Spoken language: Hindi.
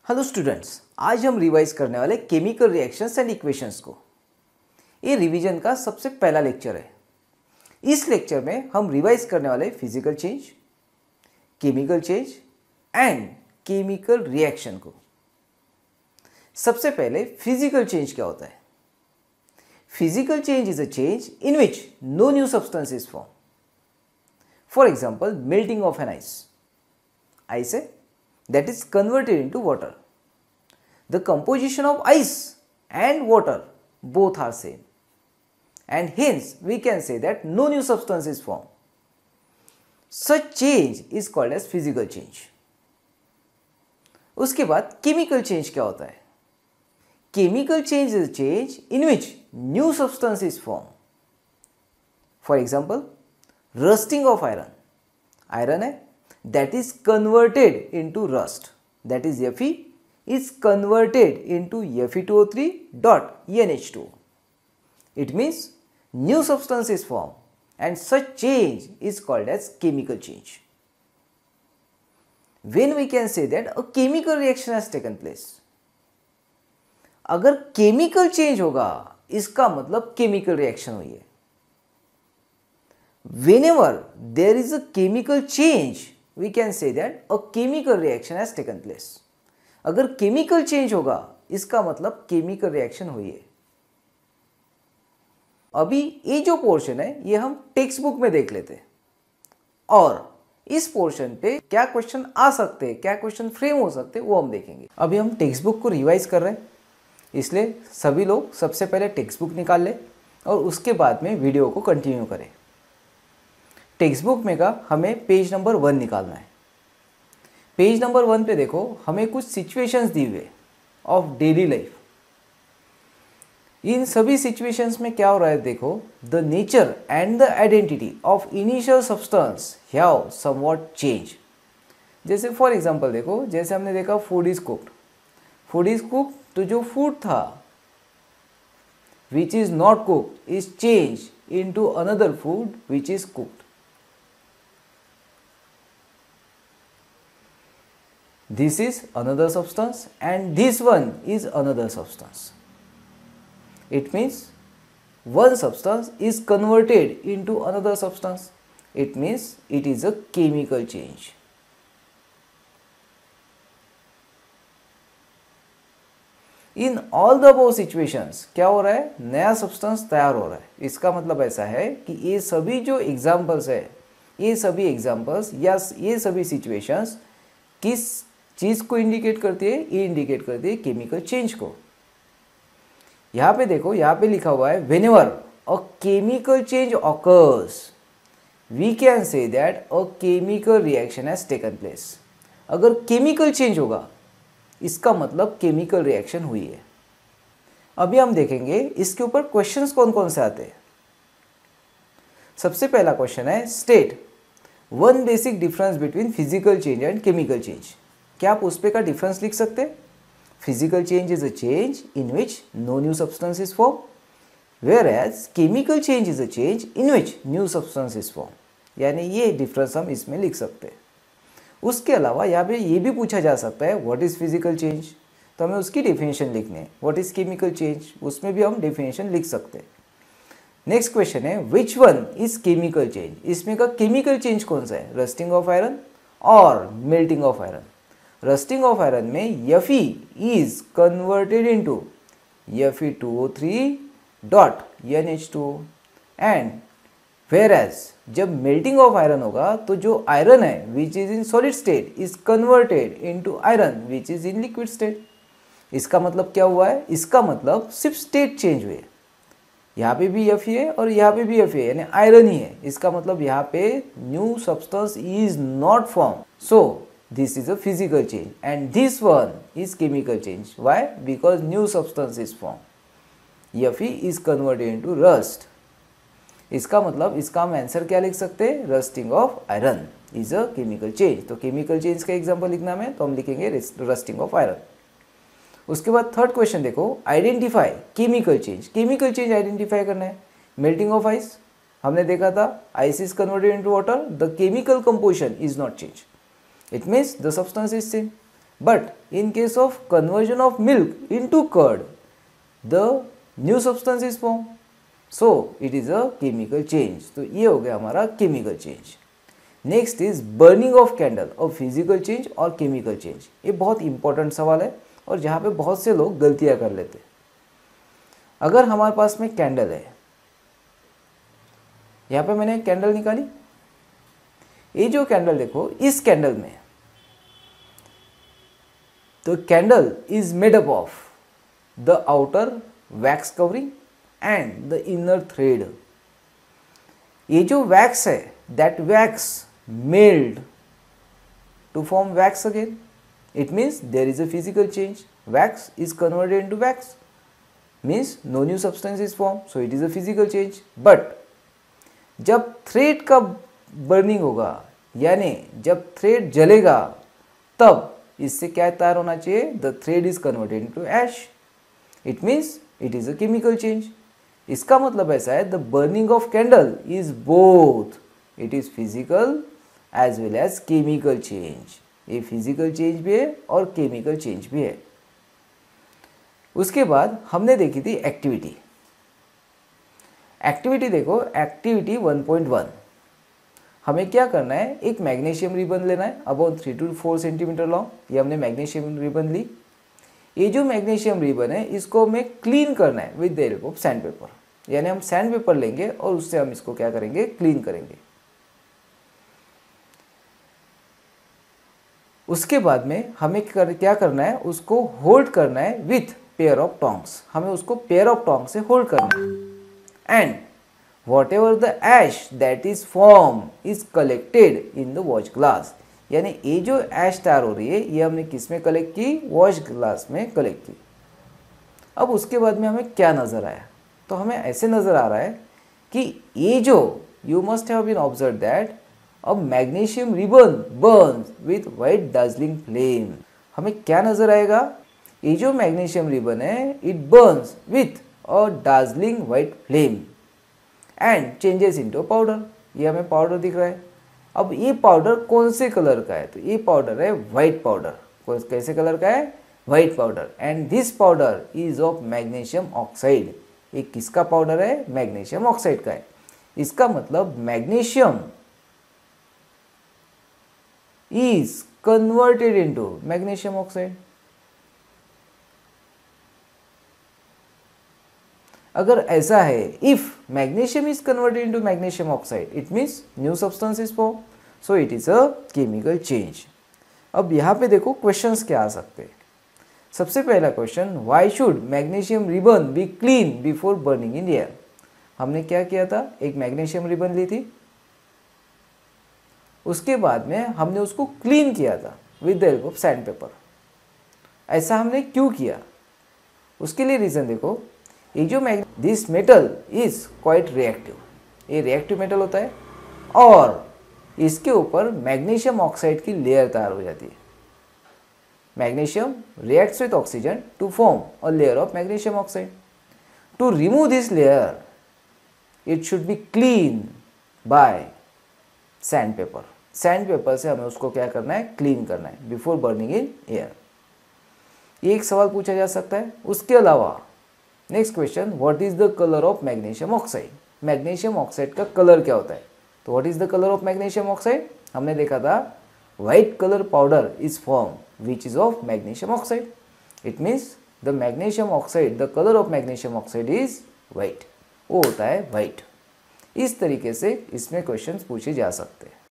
हेलो स्टूडेंट्स, आज हम रिवाइज करने वाले केमिकल रिएक्शंस एंड इक्वेशंस को। ये रिवीजन का सबसे पहला लेक्चर है। इस लेक्चर में हम रिवाइज करने वाले physical change, chemical change and chemical reaction को। सबसे पहले फिजिकल चेंज क्या होता है? Physical change is a change in which no new substance is form. For example, melting of an ice है that is converted into water. The composition of ice and water both are same, and hence we can say that no new substance is formed. Such change is called as physical change. उसके बाद chemical change क्या होता है? Chemical change is a change in which new substance is formed. For example, rusting of iron. Iron है that is converted into rust, that is Fe is converted into Fe2O3 dot NH2. It means new substance is formed, and such change is called as chemical change. When we can say that a chemical reaction has taken place. अगर chemical change होगा इसका मतलब chemical reaction हुई है। Whenever there is a chemical change, we can say that a chemical reaction has taken place. अगर chemical change होगा इसका मतलब chemical reaction हुई है। अभी ये जो पोर्शन है ये हम टेक्स्ट बुक में देख लेते हैं और इस पोर्शन पे क्या क्वेश्चन आ सकते हैं, क्या क्वेश्चन फ्रेम हो सकते हैं वो हम देखेंगे। अभी हम टेक्स्ट बुक को रिवाइज कर रहे हैं, इसलिए सभी लोग सबसे पहले टेक्स्ट बुक निकाल लें और उसके बाद में वीडियो को कंटिन्यू करें। टेक्स्ट बुक में का हमें पेज नंबर 1 निकालना है। पेज नंबर 1 पे देखो, हमें कुछ सिचुएशंस दी हुए ऑफ डेली लाइफ। इन सभी सिचुएशंस में क्या हो रहा है देखो, the nature and the identity of initial substance have somewhat change. जैसे फॉर एग्जांपल देखो, जैसे हमने देखा फूड इज कुक्ड, तो जो फूड था which is not cooked is change into another food which is cooked. This is another substance and this one is another substance. It means one substance is converted into another substance. It means it is a chemical change. In all the above situations क्या हो रहा है, नया सब्सटेंस तैयार हो रहा है। इसका मतलब ऐसा है कि ये सभी जो एग्जाम्पल्स है, ये सभी एग्जाम्पल्स या ये सभी सिचुएशंस किस चीज को इंडिकेट करती है? ये इंडिकेट करती है केमिकल चेंज को। यहां पे देखो, यहां पे लिखा हुआ है whenever a chemical change occurs we can say that a chemical reaction has taken place. अगर केमिकल चेंज होगा इसका मतलब केमिकल रिएक्शन हुई है। अभी हम देखेंगे इसके ऊपर क्वेश्चंस कौन कौन से आते हैं। सबसे पहला क्वेश्चन है, state one basic difference between physical change and chemical change. क्या आप उस पे का डिफरेंस लिख सकते हैं? Physical change is a change in which no new substance is form, whereas chemical change is a change in which new substance is form. यानी ये डिफरेंस हम इसमें लिख सकते हैं। उसके अलावा यहाँ पे ये भी पूछा जा सकता है व्हाट इज फिजिकल चेंज, तो हमें उसकी डेफिनेशन लिखनी है। व्हाट इज केमिकल चेंज, उसमें भी हम डेफिनेशन लिख सकते हैं। नेक्स्ट क्वेश्चन है, which one is chemical change. इसमें का केमिकल चेंज कौन सा है, रस्टिंग ऑफ आयरन और melting of iron. Rusting of iron में Fe is converted into Fe2O3 dot NH2 and whereas जब मेल्टिंग ऑफ आयरन होगा तो जो आयरन है which is in solid state is converted into iron which is in liquid state. इसका मतलब क्या हुआ है? इसका मतलब सिर्फ स्टेट चेंज हुए। यहाँ पे भी Fe है और यहाँ पे भी Fe है, यानी आयरन ही है। इसका मतलब यहाँ पे new substance is not form. So this is a physical change and this one is chemical change. Why? Because new substance is formed. Fe is converted into rust. इसका मतलब इसका हम आंसर क्या लिख सकते हैं? Rusting of iron is a chemical change. तो केमिकल चेंज का एग्जांपल लिखना है तो हम लिखेंगे रस्टिंग ऑफ आयरन। उसके बाद थर्ड क्वेश्चन देखो, identify chemical change. Chemical change identify करना है। मेल्टिंग ऑफ आइस हमने देखा था, ice is converted into water, the chemical composition is not change, it means the substance is same. but in case of conversion of milk into curd, the new substance is formed, so it is a chemical change. तो ये हो गया हमारा chemical change. Next is burning of candle और फिजिकल चेंज और केमिकल चेंज. ये बहुत इंपॉर्टेंट सवाल है और जहाँ पे बहुत से लोग गलतियाँ कर लेते हैं. अगर हमारे पास में कैंडल है, यहाँ पे मैंने कैंडल निकाली, ये जो कैंडल देखो, इस कैंडल में तो candle is made up of the outer wax covering and the inner thread. ये जो वैक्स है, that wax melt to form wax again. It means there is a physical change. Wax is converted into wax, means no new substance is formed, so it is a physical change. But जब thread का burning होगा, यानी जब thread जलेगा, तब इससे क्या तैयार होना चाहिए? The thread is converted into ash. It means it is a chemical change. इसका मतलब ऐसा है, the burning of candle is both. It is physical as well as chemical change. ये physical change भी है और chemical change भी है. उसके बाद हमने देखी थी एक्टिविटी. एक्टिविटी देखो, एक्टिविटी 1.1. हमें क्या करना है? एक मैग्नीशियम रिबन लेना है अबाउट 3 to 4 सेंटीमीटर लॉन्ग. ये हमने मैग्नीशियम रिबन ली. ये जो मैग्नीशियम रिबन है, इसको हमें क्लीन करना है with the help of sand paper. यानी हम सैंड पेपर लेंगे और उससे हम इसको क्या करेंगे? क्लीन करेंगे. उसके बाद में हमें क्या करना है? उसको होल्ड करना है विथ पेयर ऑफ टोंग्स. हमें उसको पेयर ऑफ टोंग से होल्ड करना है. And whatever the ash that is form is collected in the watch glass. यानी ये जो ऐश तैयार हो रही है, ये हमने किस में कलेक्ट की? वॉच ग्लास में कलेक्ट की. अब उसके बाद में हमें क्या नज़र आया? तो हमें ऐसे नज़र आ रहा है कि ये जो, you must have been observe that अब magnesium ribbon burns with white dazzling flame. हमें क्या नजर आएगा? ये जो मैग्नीशियम रिबन है, it burns with a dazzling white flame and changes into powder. ये हमें पाउडर दिख रहा है. अब ये पाउडर कौन से कलर का है? तो ये पाउडर है वाइट पाउडर. कैसे कलर का है? White powder. And this powder is of magnesium oxide. ये किसका पाउडर है? मैग्नीशियम ऑक्साइड का है. इसका मतलब magnesium is converted into magnesium oxide. अगर ऐसा है, if magnesium is converted into magnesium oxide, it means new substance is formed, so it is a chemical change. अब यहाँ पे देखो क्वेश्चंस क्या आ सकते हैं. सबसे पहला question, why should magnesium ribbon be clean before burning in air? हमने क्या किया था? एक मैग्नीशियम रिबन ली थी, उसके बाद में हमने उसको क्लीन किया था with the help of sand paper. ऐसा हमने क्यों किया? उसके लिए रीज़न देखो, ये जो this metal is quite reactive. ये रिएक्टिव मेटल होता है और इसके ऊपर मैग्नीशियम ऑक्साइड की लेयर तैयार हो जाती है. Magnesium reacts with oxygen to form a layer of magnesium oxide. To remove this layer it should be clean by sand paper. Sand paper से हमें उसको क्या करना है? क्लीन करना है बिफोर बर्निंग इन एयर. ये एक सवाल पूछा जा सकता है. उसके अलावा next question, what is the colour of magnesium oxide? Magnesium oxide का कलर क्या होता है? तो what is the colour of magnesium oxide? हमने देखा था white colour powder is form which is of magnesium oxide. It means the magnesium oxide, the colour of magnesium oxide is white. वो होता है व्हाइट. इस तरीके से इसमें क्वेश्चंस पूछे जा सकते हैं.